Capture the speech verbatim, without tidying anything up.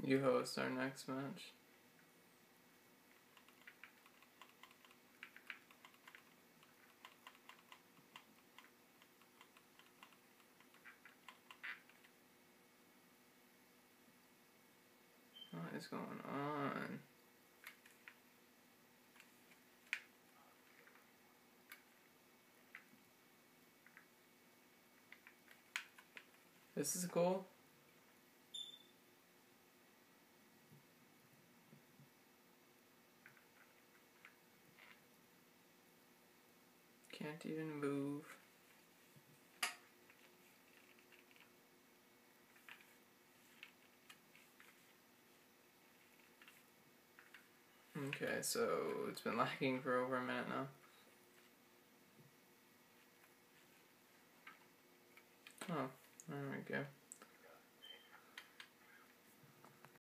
You host our next match. What is going on? This is cool. Can't even move. Okay, so it's been lagging for over a minute now. Oh, there we go.